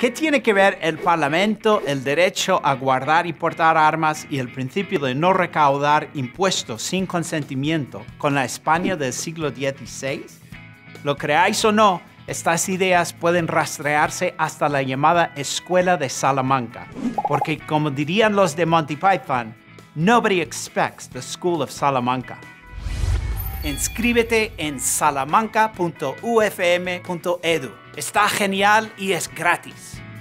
¿Qué tiene que ver el Parlamento, el derecho a guardar y portar armas y el principio de no recaudar impuestos sin consentimiento con la España del siglo XVI? Lo creáis o no, estas ideas pueden rastrearse hasta la llamada Escuela de Salamanca, porque como dirían los de Monty Python, nobody expects the School of Salamanca. Inscríbete en salamanca.ufm.edu. Está genial y es gratis.